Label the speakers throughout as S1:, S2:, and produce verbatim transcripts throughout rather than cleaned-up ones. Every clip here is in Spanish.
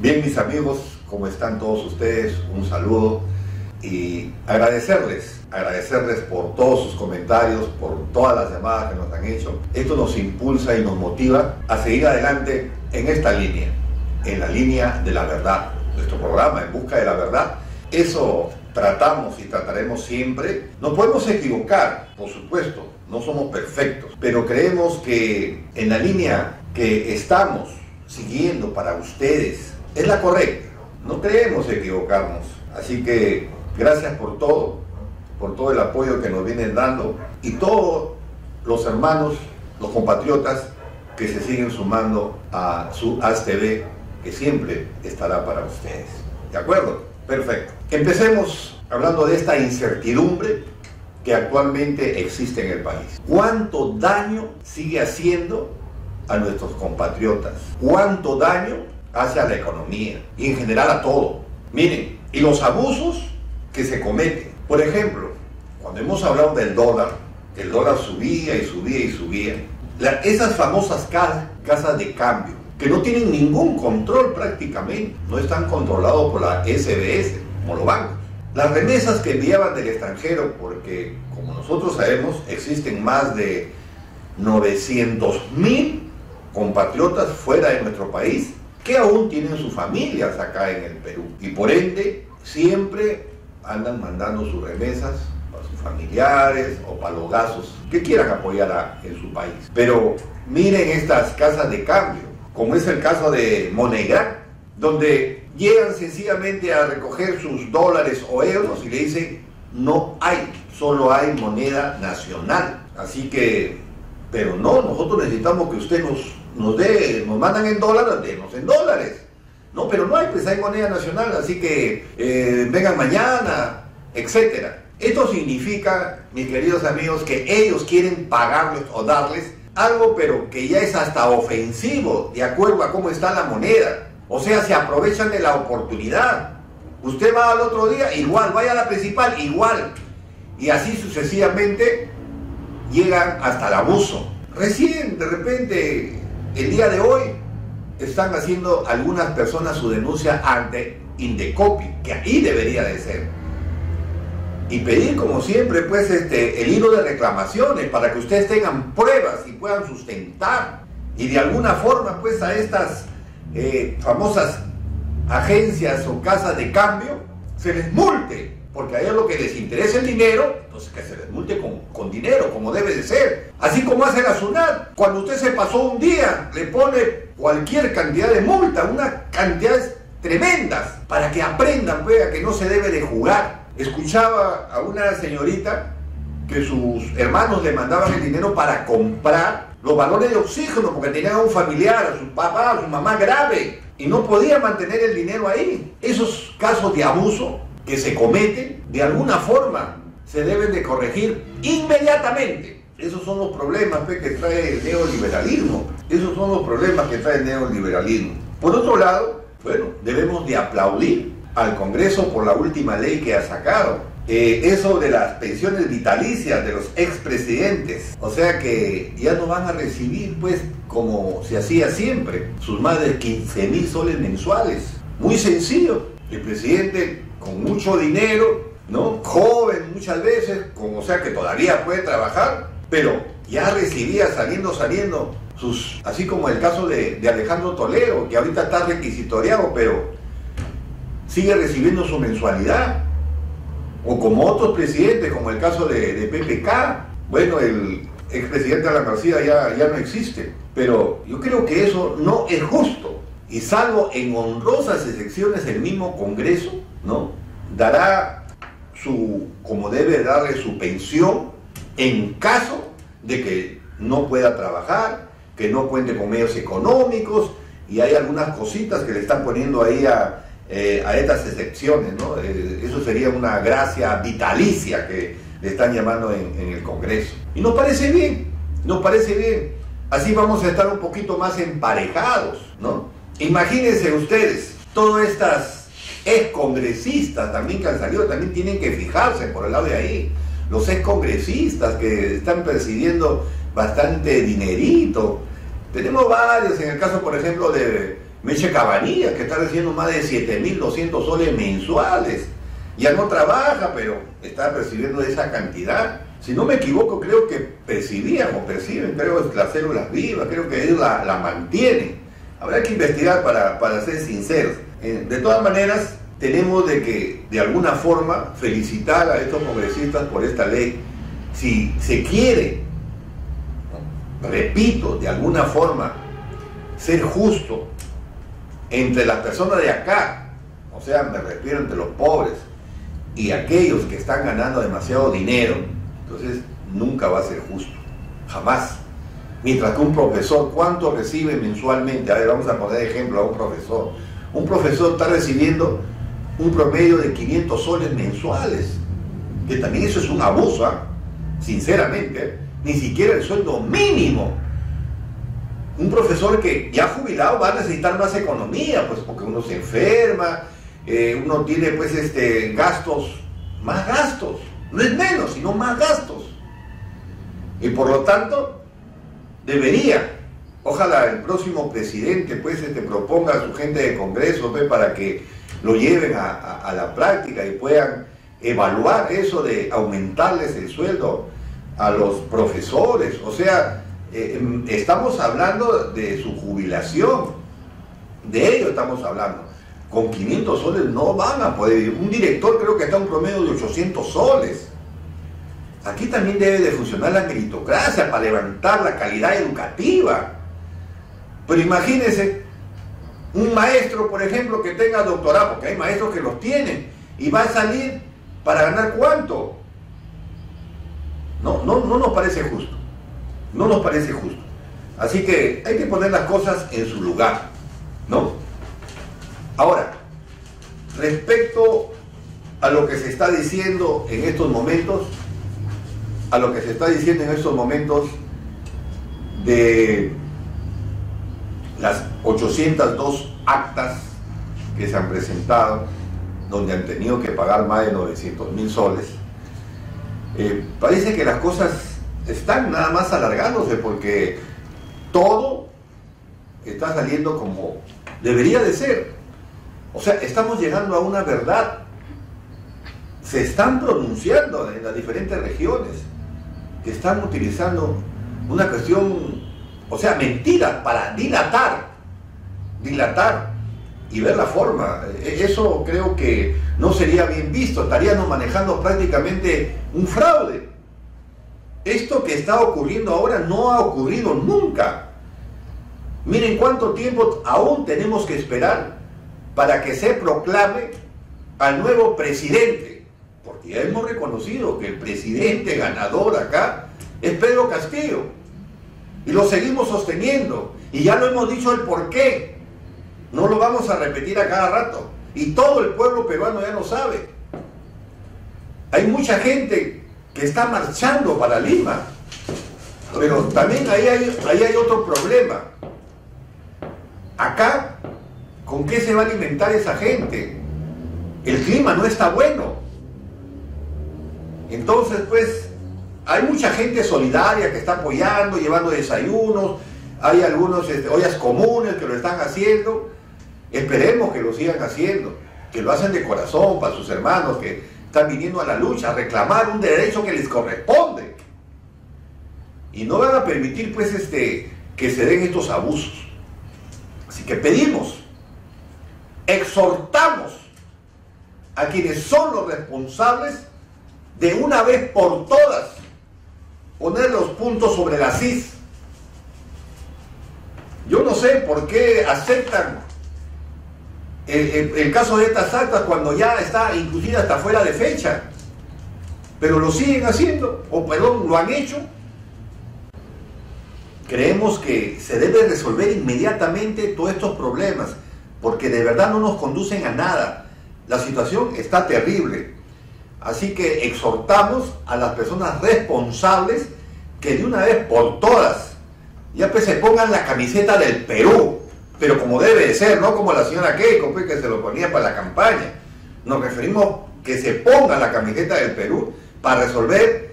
S1: Bien, mis amigos, ¿cómo están todos ustedes? Un saludo y agradecerles, agradecerles por todos sus comentarios, por todas las llamadas que nos han hecho. Esto nos impulsa y nos motiva a seguir adelante en esta línea, en la línea de la verdad. Nuestro programa, En Busca de la Verdad, eso tratamos y trataremos siempre. Nos podemos equivocar, por supuesto, no somos perfectos, pero creemos que en la línea que estamos siguiendo para ustedes es la correcta. No creemos equivocarnos. Así que gracias por todo, por todo el apoyo que nos vienen dando y todos los hermanos, los compatriotas que se siguen sumando a su A S T V, que siempre estará para ustedes. ¿De acuerdo? Perfecto. Empecemos hablando de esta incertidumbre que actualmente existe en el país. ¿Cuánto daño sigue haciendo a nuestros compatriotas? ¿Cuánto daño hace a la economía y en general a todo? Miren, y los abusos que se cometen. Por ejemplo, cuando hemos hablado del dólar, el dólar subía y subía y subía. La, esas famosas casas, casas de cambio, que no tienen ningún control prácticamente, no están controlados por la S B S, como los bancos. Las remesas que enviaban del extranjero, porque como nosotros sabemos, existen más de novecientos mil compatriotas fuera de nuestro país que aún tienen sus familias acá en el Perú y por ende siempre andan mandando sus remesas para sus familiares o para los gastos que quieran apoyar a, en su país. Pero miren estas casas de cambio, como es el caso de Moneygram, donde llegan sencillamente a recoger sus dólares o euros y le dicen no hay, solo hay moneda nacional. Así que, pero no, nosotros necesitamos que usted nos, nos dé, nos mandan en dólares, denos en dólares. No, pero no hay, pues hay moneda nacional, así que eh, vengan mañana, etcétera. Esto significa, mis queridos amigos, que ellos quieren pagarles o darles algo, pero que ya es hasta ofensivo, de acuerdo a cómo está la moneda. O sea, se aprovechan de la oportunidad. Usted va al otro día, igual, vaya a la principal, igual. Y así sucesivamente llegan hasta el abuso. Recién, de repente, el día de hoy, están haciendo algunas personas su denuncia ante Indecopi, que ahí debería de ser. Y pedir, como siempre, pues, este, el hilo de reclamaciones para que ustedes tengan pruebas y puedan sustentar. Y de alguna forma, pues, a estas eh, famosas agencias o casas de cambio se les multe. Porque a ellos lo que les interesa el dinero, entonces que se les multe con, con dinero, como debe de ser. Así como hace la SUNAT, cuando usted se pasó un día, le pone cualquier cantidad de multa, unas cantidades tremendas, para que aprendan, pues, a que no se debe de jugar. Escuchaba a una señorita que sus hermanos le mandaban el dinero para comprar los balones de oxígeno, porque tenían a un familiar, a su papá, a su mamá grave, y no podía mantener el dinero ahí. Esos casos de abuso que se cometen, de alguna forma, se deben de corregir inmediatamente. Esos son los problemas, pues, que trae el neoliberalismo. Esos son los problemas que trae el neoliberalismo. Por otro lado, bueno, debemos de aplaudir al Congreso por la última ley que ha sacado. Eh, eso de las pensiones vitalicias de los expresidentes. O sea que ya no van a recibir, pues, como se hacía siempre, sus más de quince mil soles mensuales. Muy sencillo. El presidente con mucho dinero, ¿no? Joven muchas veces, como, o sea que todavía puede trabajar, pero ya recibía saliendo, saliendo sus, así como el caso de, de Alejandro Toledo, que ahorita está requisitoriado, pero sigue recibiendo su mensualidad. O como otros presidentes, como el caso de, de P P K, bueno, el expresidente Alan García ya, ya no existe, pero yo creo que eso no es justo. Y salvo en honrosas excepciones el mismo Congreso, ¿no?, dará su, como debe darle su pensión en caso de que no pueda trabajar, que no cuente con medios económicos, y hay algunas cositas que le están poniendo ahí a, eh, a estas excepciones, ¿no? Eh, eso sería una gracia vitalicia que le están llamando en, en el Congreso. Y nos parece bien, nos parece bien. Así vamos a estar un poquito más emparejados, ¿no? Imagínense ustedes, todas estas excongresistas también que han salido, también tienen que fijarse por el lado de ahí. Los excongresistas que están percibiendo bastante dinerito. Tenemos varios, en el caso, por ejemplo, de Meche Cabanillas, que está recibiendo más de siete mil doscientos soles mensuales. Ya no trabaja, pero está percibiendo esa cantidad. Si no me equivoco, creo que percibían o perciben, creo, las células vivas, creo que ellos la, la mantienen. Habrá que investigar para, para ser sinceros. Eh, de todas maneras, tenemos de que, de alguna forma, felicitar a estos congresistas por esta ley. Si se quiere, repito, de alguna forma, ser justo entre las personas de acá, o sea, me refiero entre los pobres y aquellos que están ganando demasiado dinero, entonces nunca va a ser justo, jamás. Mientras que un profesor, ¿cuánto recibe mensualmente? A ver, vamos a poner ejemplo a un profesor. Un profesor está recibiendo un promedio de quinientos soles mensuales, que también eso es un abuso, ¿eh? Sinceramente, ¿eh? Ni siquiera el sueldo mínimo. Un profesor que ya jubilado va a necesitar más economía, pues porque uno se enferma, eh, uno tiene pues este gastos, más gastos, no es menos, sino más gastos. Y por lo tanto, debería, ojalá el próximo presidente pues este, proponga a su gente de Congreso pues, para que lo lleven a, a, a la práctica y puedan evaluar eso de aumentarles el sueldo a los profesores. O sea, eh, estamos hablando de su jubilación, de ello estamos hablando. Con quinientos soles no van a poder vivir. Un director creo que está en un promedio de ochocientos soles. Aquí también debe de funcionar la meritocracia para levantar la calidad educativa. Pero imagínense, un maestro, por ejemplo, que tenga doctorado, porque hay maestros que los tienen, y va a salir para ganar ¿cuánto? No, no, no nos parece justo. No nos parece justo. Así que hay que poner las cosas en su lugar, ¿no? Ahora, respecto a lo que se está diciendo en estos momentos, a lo que se está diciendo en estos momentos de las ochocientas dos actas que se han presentado, donde han tenido que pagar más de novecientos mil soles, eh, parece que las cosas están nada más alargándose porque todo está saliendo como debería de ser. O sea, estamos llegando a una verdad. Se están pronunciando en las diferentes regiones que están utilizando una cuestión, o sea, mentiras para dilatar, dilatar y ver la forma. Eso creo que no sería bien visto. Estaríamos manejando prácticamente un fraude. Esto que está ocurriendo ahora no ha ocurrido nunca. Miren cuánto tiempo aún tenemos que esperar para que se proclame al nuevo presidente, porque ya hemos reconocido que el presidente ganador acá es Pedro Castillo, y lo seguimos sosteniendo, y ya lo hemos dicho el por qué, no lo vamos a repetir a cada rato, y todo el pueblo peruano ya lo sabe. Hay mucha gente que está marchando para Lima, pero también ahí hay, ahí hay otro problema. Acá, ¿con qué se va a alimentar esa gente? El clima no está bueno. Entonces, pues, hay mucha gente solidaria que está apoyando, llevando desayunos, hay algunos este, ollas comunes que lo están haciendo. Esperemos que lo sigan haciendo, que lo hacen de corazón para sus hermanos que están viniendo a la lucha, a reclamar un derecho que les corresponde. Y no van a permitir, pues, este, que se den estos abusos. Así que pedimos, exhortamos a quienes son los responsables de una vez por todas poner los puntos sobre las is. Yo no sé por qué aceptan el, el, el caso de estas actas cuando ya está inclusive hasta fuera de fecha, pero lo siguen haciendo, o perdón, lo han hecho. Creemos que se debe resolver inmediatamente todos estos problemas, porque de verdad no nos conducen a nada. La situación está terrible. Así que exhortamos a las personas responsables que de una vez por todas ya pues se pongan la camiseta del Perú, pero como debe de ser, no como la señora Keiko, pues, que se lo ponía para la campaña. Nos referimos que se ponga la camiseta del Perú para resolver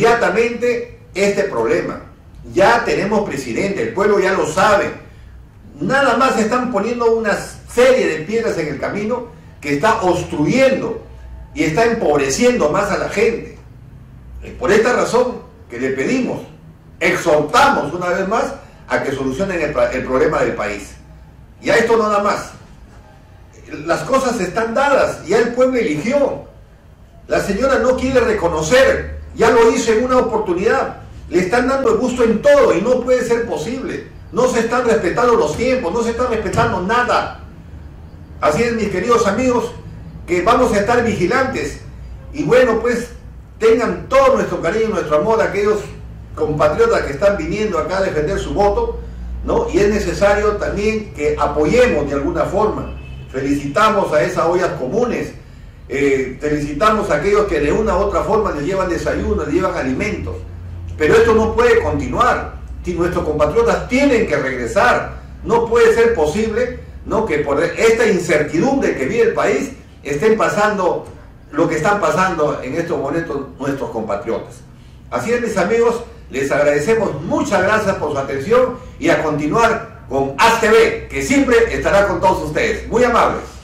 S1: inmediatamente este problema. Ya tenemos presidente, el pueblo ya lo sabe. nada más están poniendo una serie de piedras en el camino que está obstruyendo y está empobreciendo más a la gente. Es por esta razón que le pedimos, exhortamos una vez más a que solucionen el, el problema del país. Y a esto nada más. Las cosas están dadas, ya el pueblo eligió. La señora no quiere reconocer, ya lo hizo en una oportunidad. Le están dando el gusto en todo y no puede ser posible. No se están respetando los tiempos, no se está respetando nada. Así es, mis queridos amigos, que vamos a estar vigilantes. Y bueno, pues tengan todo nuestro cariño y nuestro amor a aquellos compatriotas que están viniendo acá a defender su voto, ¿no? Y es necesario también que apoyemos de alguna forma. Felicitamos a esas ollas comunes, eh, felicitamos a aquellos que de una u otra forma les llevan desayuno, les llevan alimentos. Pero esto no puede continuar. Si nuestros compatriotas tienen que regresar, no puede ser posible, ¿no?, que por esta incertidumbre que vive el país estén pasando lo que están pasando en estos momentos nuestros compatriotas. Así es, mis amigos, les agradecemos, muchas gracias por su atención y a continuar con A Z T V, que siempre estará con todos ustedes. Muy amables.